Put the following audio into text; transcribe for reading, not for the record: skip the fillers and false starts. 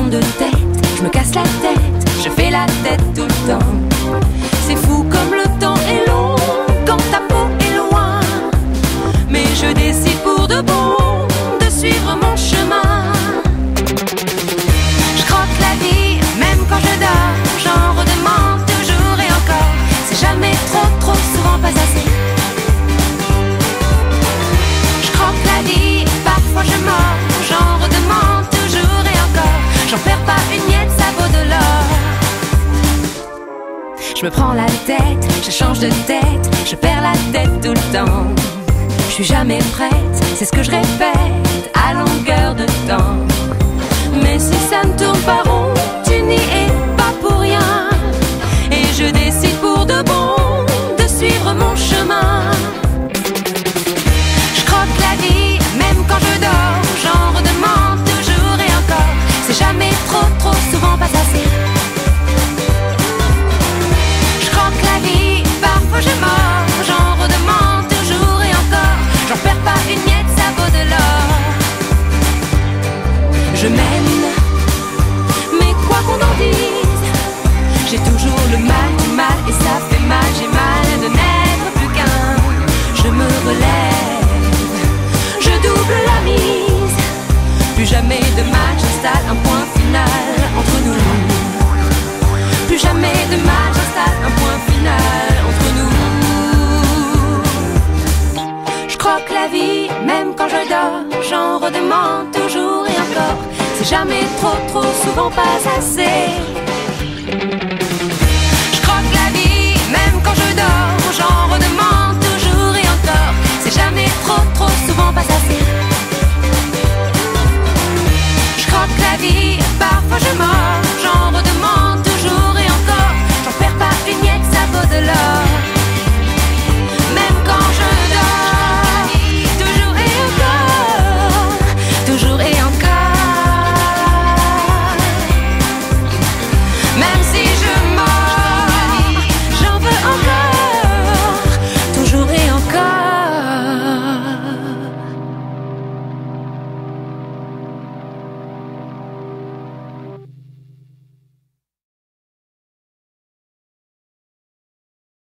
de tête, je me casse la tête, je fais la tête tout le temps. C'est fou comme le temps est long quand ta peau est loin. Mais je décide pour de bon de suivre mon chemin. Je croque la vie, même quand je dors, j'en redemande toujours et encore. C'est jamais trop souvent pas assez. Je croque la vie, parfois je mords, j'en redemande toujours et encore. J'en perds pas une miette, ça vaut de l'or. Je me prends la tête, je change de tête, je perds la tête tout le temps. Je suis jamais prête, c'est ce que je répète à longueur de temps. Mais si ça ne tourne pas rond, tu n'y es pas pour rien. Et je décide pour de bon de suivre mon chemin. Je croque la vie, même quand je dors, j'en redemande toujours et encore. C'est jamais trop souvent pas assez. Je croque la vie, parfois je mords, j'en redemande toujours et encore. J'en perds pas une miette, ça vaut de l'or. Je mène, mais quoi qu'on en dise, j'ai toujours le mal et ça fait mal. J'ai mal de n'être plus qu'un. Je me relève, je double la mise. Plus jamais de mal, j'installe un point final entre nous. Plus jamais de mal, j'installe un point final entre nous. Je croque la vie, même quand je dors, j'en redemande toujours et encore. C'est jamais trop souvent pas assez. Je croque la vie, même quand je dors, j'en redemande toujours et encore. C'est jamais trop souvent pas assez.